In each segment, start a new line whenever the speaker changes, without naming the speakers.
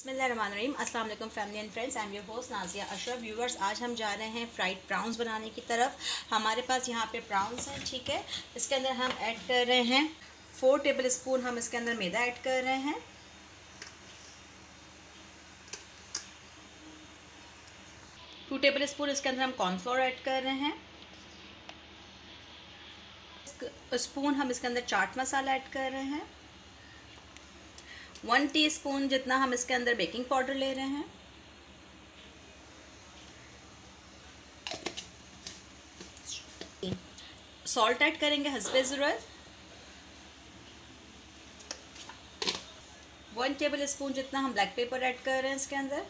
बिस्मिल्लाहिर्रहमानिर्रहीम। अस्सलाम वालेकुम family and friends, I am your host Nazia Ashraf. Viewers, आज हम जा रहे हैं फ्राइड प्राउंस बनाने की तरफ। हमारे पास यहाँ पे प्राउंस हैं, ठीक है। इसके अंदर हम ऐड कर रहे हैं 4 टेबल स्पून हम इसके अंदर मैदा ऐड कर रहे हैं। 2 टेबल स्पून इसके अंदर हम कॉर्नफ्लोर ऐड कर रहे हैं। स्पून हम इसके अंदर चाट मसाला ऐड कर रहे हैं। 1 टीस्पून जितना हम इसके अंदर बेकिंग पाउडर ले रहे हैं। सॉल्ट ऐड करेंगे हस्बे ज़रूरत। 1 टेबल स्पून जितना हम ब्लैक पेपर ऐड कर रहे हैं इसके अंदर,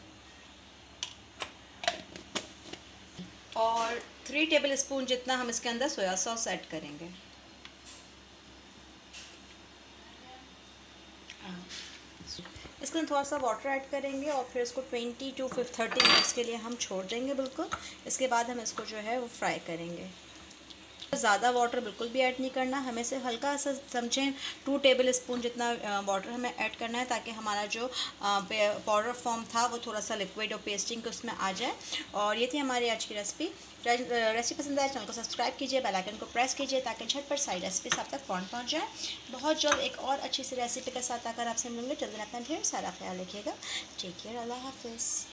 और 3 टेबल स्पून जितना हम इसके अंदर सोया सॉस ऐड करेंगे। इसके अंदर थोड़ा सा वाटर ऐड करेंगे और फिर इसको 20 to 30 मिनट्स के लिए हम छोड़ देंगे बिल्कुल। इसके बाद हम इसको जो है वो फ्राई करेंगे। ज़्यादा वाटर बिल्कुल भी ऐड नहीं करना, हमें से हल्का सा समझें 2 टेबल स्पून जितना वाटर हमें ऐड करना है, ताकि हमारा जो पाउडर फॉर्म था वो थोड़ा सा लिक्विड और पेस्टिंग उसमें आ जाए। और ये थी हमारी आज की रेसिपी। पसंद आए चैनल को सब्सक्राइब कीजिए, बेल आइकन को प्रेस कीजिए ताकि झटपट सारी रेसिपीज आप तक फ़ौरन पहुँच जाए। बहुत जल्द एक और अच्छी सी रेसिपी के साथ आकर आपसे मिलेंगे। जल्दी अपना ढेर सारा ख्याल रखिएगा। टेक केयर, अल्लाह हाफिज़।